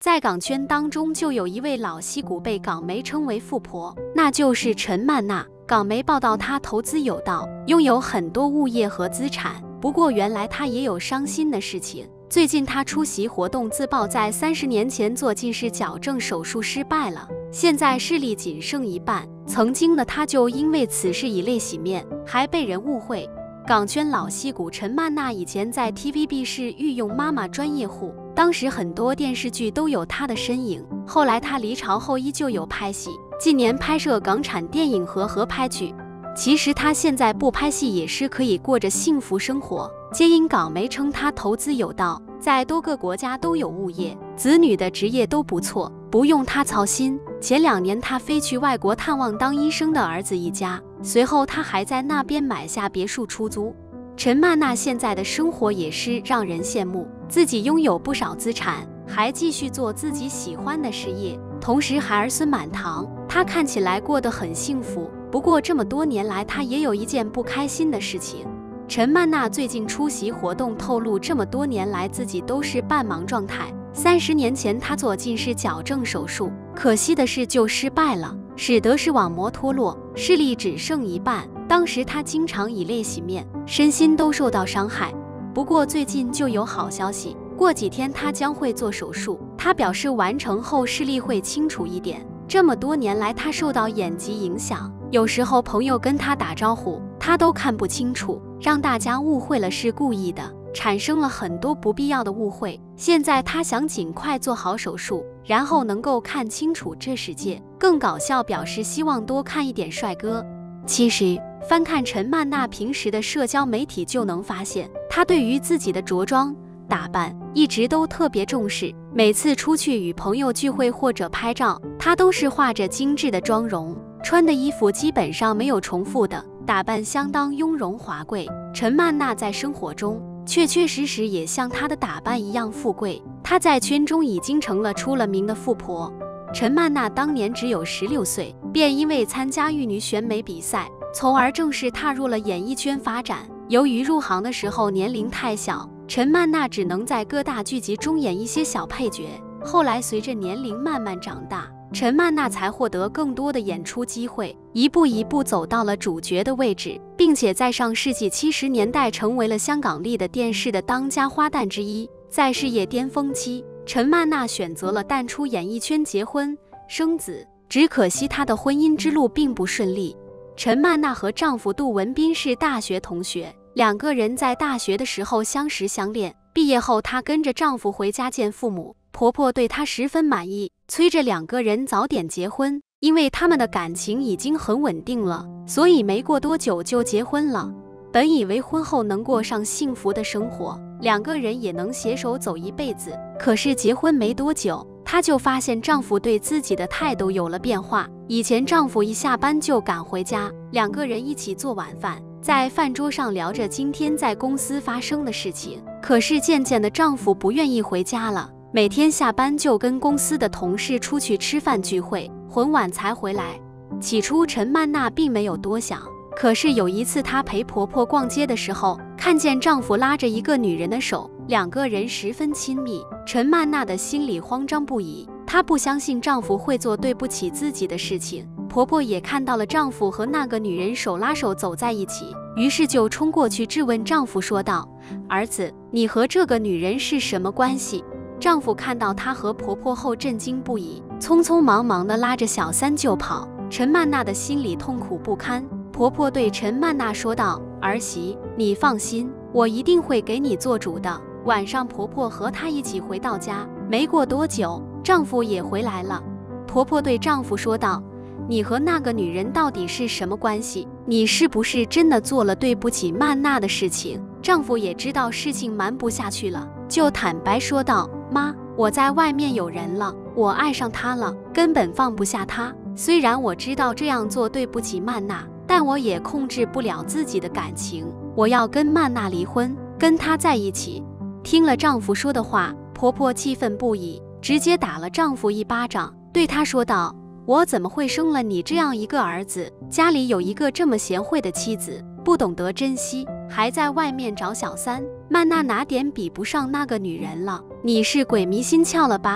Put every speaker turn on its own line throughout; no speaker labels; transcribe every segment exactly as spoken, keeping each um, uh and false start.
在港圈当中，就有一位老戏骨被港媒称为富婆，那就是陈曼娜。港媒报道她投资有道，拥有很多物业和资产。不过原来她也有伤心的事情。最近她出席活动自曝，在三十年前做近视矫正手术失败了，现在视力仅剩一半。曾经的她就因为此事以泪洗面，还被人误会。港圈老戏骨陈曼娜以前在 T V B 是御用妈妈专业户，当时很多电视剧都有她的身影。后来她离巢后依旧有拍戏，近年拍摄港产电影和合拍剧。其实她现在不拍戏也是可以过着幸福生活，皆因港媒称她投资有道，在多个国家都有物业，子女的职业都不错，不用她操心。前两年她飞去外国探望当医生的儿子一家，随后她还在那边买下别墅出租。陈曼娜现在的生活也是让人羡慕，自己拥有不少资产，还继续做自己喜欢的事业，同时还儿孙满堂，她看起来过得很幸福。不过这么多年来，她也有一件不开心的事情。陈曼娜最近出席活动透露，这么多年来自己都是半盲状态。三十年前她做近视矫正手术，可惜的是就失败了，使得视网膜脱落，视力只剩一半。当时她经常以泪洗面，身心都受到伤害。不过最近就有好消息，过几天她将会做手术。她表示完成后视力会清楚一点。这么多年来，她受到眼疾影响，有时候朋友跟她打招呼，她都看不清楚，让大家误会了是故意的，产生了很多不必要的误会。现在她想尽快做好手术，然后能够看清楚这世界。更搞笑，表示希望多看一点帅哥。其实翻看陈曼娜平时的社交媒体就能发现，她对于自己的着装打扮一直都特别重视。每次出去与朋友聚会或者拍照，她都是画着精致的妆容，穿的衣服基本上没有重复的，打扮相当雍容华贵。陈曼娜在生活中确确实实也像她的打扮一样富贵，她在圈中已经成了出了名的富婆。陈曼娜当年只有十六岁，便因为参加玉女选美比赛，从而正式踏入了演艺圈发展。由于入行的时候年龄太小，陈曼娜只能在各大剧集中演一些小配角。后来随着年龄慢慢长大，陈曼娜才获得更多的演出机会，一步一步走到了主角的位置，并且在上世纪七十年代成为了香港丽的电视的当家花旦之一。在事业巅峰期，陈曼娜选择了淡出演艺圈，结婚生子，只可惜她的婚姻之路并不顺利。陈曼娜和丈夫杜文斌是大学同学，两个人在大学的时候相识相恋，毕业后她跟着丈夫回家见父母，婆婆对她十分满意，催着两个人早点结婚。因为他们的感情已经很稳定了，所以没过多久就结婚了。本以为婚后能过上幸福的生活，两个人也能携手走一辈子，可是结婚没多久，她就发现丈夫对自己的态度有了变化。以前丈夫一下班就赶回家，两个人一起做晚饭，在饭桌上聊着今天在公司发生的事情。可是渐渐的，丈夫不愿意回家了，每天下班就跟公司的同事出去吃饭聚会，很晚才回来。起初陈曼娜并没有多想，可是有一次她陪婆婆逛街的时候，看见丈夫拉着一个女人的手，两个人十分亲密。陈曼娜的心里慌张不已，她不相信丈夫会做对不起自己的事情。婆婆也看到了丈夫和那个女人手拉手走在一起，于是就冲过去质问丈夫说道：儿子，你和这个女人是什么关系？丈夫看到她和婆婆后震惊不已，匆匆忙忙地拉着小三就跑。陈曼娜的心里痛苦不堪，婆婆对陈曼娜说道：儿媳，你放心，我一定会给你做主的。晚上婆婆和她一起回到家，没过多久，丈夫也回来了。婆婆对丈夫说道：你和那个女人到底是什么关系？你是不是真的做了对不起曼娜的事情？丈夫也知道事情瞒不下去了，就坦白说道：妈，我在外面有人了，我爱上她了，根本放不下她。虽然我知道这样做对不起曼娜，但我也控制不了自己的感情，我要跟曼娜离婚，跟她在一起。听了丈夫说的话，婆婆气愤不已，直接打了丈夫一巴掌，对他说道：我怎么会生了你这样一个儿子？家里有一个这么贤惠的妻子，不懂得珍惜，还在外面找小三。曼娜哪点比不上那个女人了？你是鬼迷心窍了吧？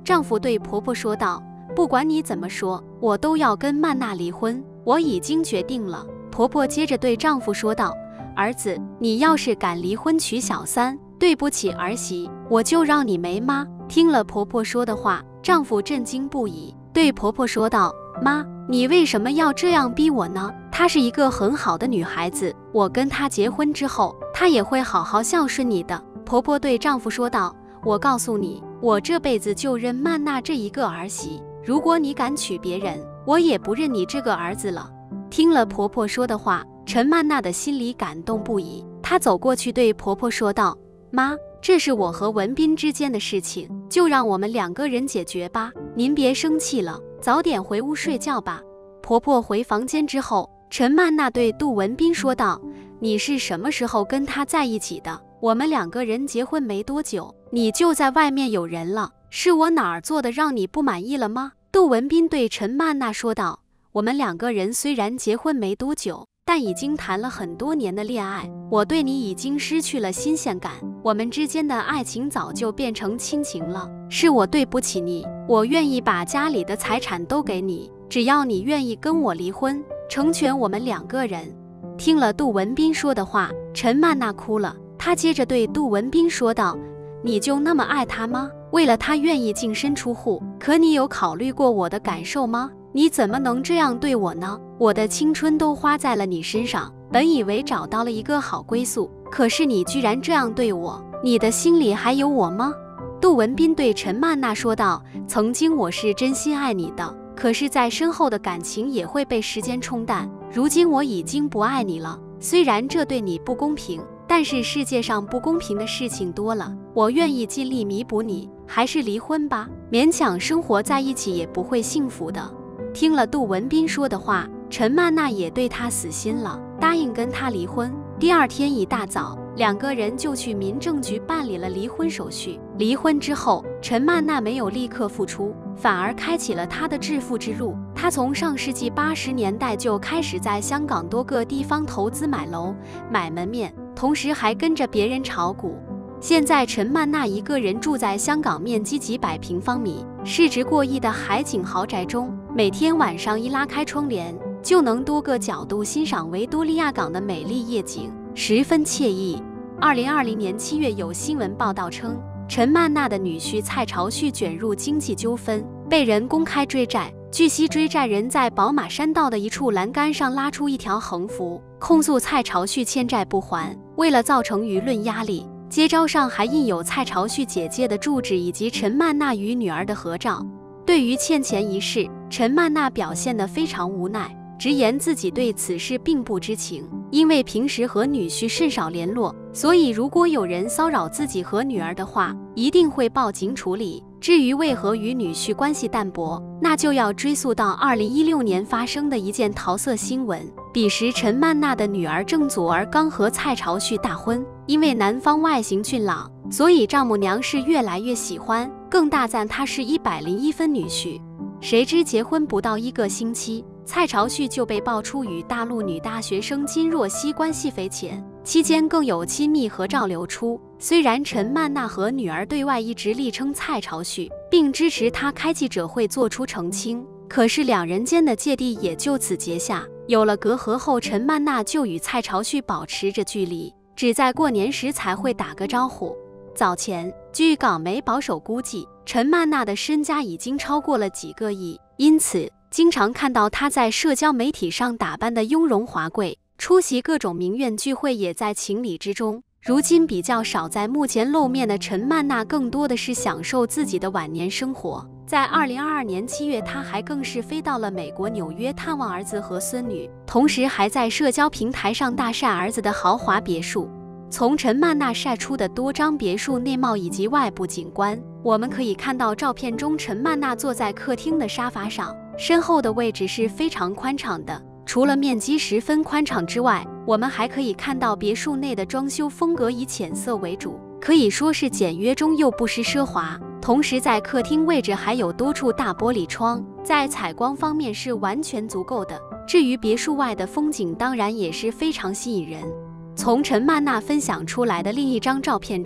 丈夫对婆婆说道：“不管你怎么说，我都要跟曼娜离婚，我已经决定了。”婆婆接着对丈夫说道：“儿子，你要是敢离婚娶小三，对不起儿媳，我就让你没妈。”听了婆婆说的话，丈夫震惊不已，对婆婆说道：“妈，你为什么要这样逼我呢？她是一个很好的女孩子，我跟她结婚之后，她也会好好孝顺你的。”婆婆对丈夫说道：“我告诉你，我这辈子就认曼娜这一个儿媳，如果你敢娶别人，我也不认你这个儿子了。”听了婆婆说的话，陈曼娜的心里感动不已，她走过去对婆婆说道：“妈，这是我和文斌之间的事情，就让我们两个人解决吧，您别生气了，早点回屋睡觉吧。”婆婆回房间之后，陈曼娜对杜文斌说道：“你是什么时候跟他在一起的？我们两个人结婚没多久，你就在外面有人了，是我哪儿做的让你不满意了吗？”杜文斌对陈曼娜说道：“我们两个人虽然结婚没多久，但已经谈了很多年的恋爱，我对你已经失去了新鲜感，我们之间的爱情早就变成亲情了，是我对不起你，我愿意把家里的财产都给你，只要你愿意跟我离婚，成全我们两个人。”听了杜文斌说的话，陈曼娜哭了，她接着对杜文斌说道：“你就那么爱他吗？为了他愿意净身出户，可你有考虑过我的感受吗？你怎么能这样对我呢？我的青春都花在了你身上，本以为找到了一个好归宿，可是你居然这样对我，你的心里还有我吗？”杜文斌对陈曼娜说道：“曾经我是真心爱你的，可是再深厚的感情也会被时间冲淡，如今我已经不爱你了，虽然这对你不公平，但是世界上不公平的事情多了，我愿意尽力弥补你，还是离婚吧，勉强生活在一起也不会幸福的。”听了杜文斌说的话，陈曼娜也对他死心了，答应跟他离婚。第二天一大早，两个人就去民政局办理了离婚手续。离婚之后，陈曼娜没有立刻复出，反而开启了她的致富之路。她从上世纪八十年代就开始在香港多个地方投资买楼、买门面，同时还跟着别人炒股。现在陈曼娜一个人住在香港面积几百平方米、市值过亿的海景豪宅中，每天晚上一拉开窗帘，就能多个角度欣赏维多利亚港的美丽夜景，十分惬意。二零二零年七月，有新闻报道称，陈曼娜的女婿蔡朝旭卷入经济纠纷，被人公开追债。据悉，追债人在宝马山道的一处栏杆上拉出一条横幅，控诉蔡朝旭欠债不还。为了造成舆论压力，街招上还印有蔡朝旭姐姐的住址以及陈曼娜与女儿的合照。对于欠钱一事，陈曼娜表现得非常无奈，直言自己对此事并不知情，因为平时和女婿甚少联络，所以如果有人骚扰自己和女儿的话，一定会报警处理。至于为何与女婿关系淡薄，那就要追溯到二零一六年发生的一件桃色新闻。彼时陈曼娜的女儿郑祖儿刚和蔡朝旭大婚，因为男方外形俊朗，所以丈母娘是越来越喜欢，更大赞他是一百零一分女婿。谁知结婚不到一个星期，蔡朝旭就被爆出与大陆女大学生金若曦关系匪浅，期间更有亲密合照流出。虽然陈曼娜和女儿对外一直力撑蔡朝旭，并支持他开记者会做出澄清，可是两人间的芥蒂也就此结下。有了隔阂后，陈曼娜就与蔡朝旭保持着距离，只在过年时才会打个招呼。早前，据港媒保守估计，陈曼娜的身家已经超过了几个亿，因此经常看到她在社交媒体上打扮的雍容华贵，出席各种名媛聚会也在情理之中。如今比较少在幕前露面的陈曼娜，更多的是享受自己的晚年生活。在二零二二年七月，她还更是飞到了美国纽约探望儿子和孙女，同时还在社交平台上大晒儿子的豪华别墅。从陈曼娜晒出的多张别墅内貌以及外部景观，我们可以看到照片中陈曼娜坐在客厅的沙发上，身后的位置是非常宽敞的。除了面积十分宽敞之外，我们还可以看到别墅内的装修风格以浅色为主，可以说是简约中又不失奢华。同时在客厅位置还有多处大玻璃窗，在采光方面是完全足够的。至于别墅外的风景，当然也是非常吸引人。从陈曼娜分享出来的另一张照片中，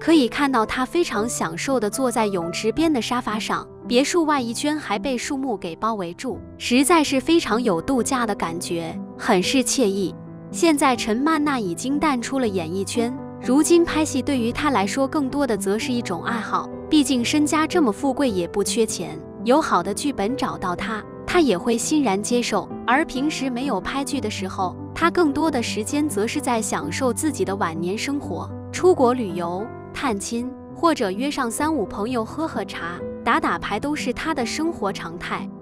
可以看到他非常享受地坐在泳池边的沙发上，别墅外一圈还被树木给包围住，实在是非常有度假的感觉，很是惬意。现在陈曼娜已经淡出了演艺圈，如今拍戏对于她来说更多的则是一种爱好，毕竟身家这么富贵也不缺钱，有好的剧本找到她，她也会欣然接受。而平时没有拍剧的时候，她更多的时间则是在享受自己的晚年生活，出国旅游、探亲，或者约上三五朋友喝喝茶、打打牌，都是她的生活常态。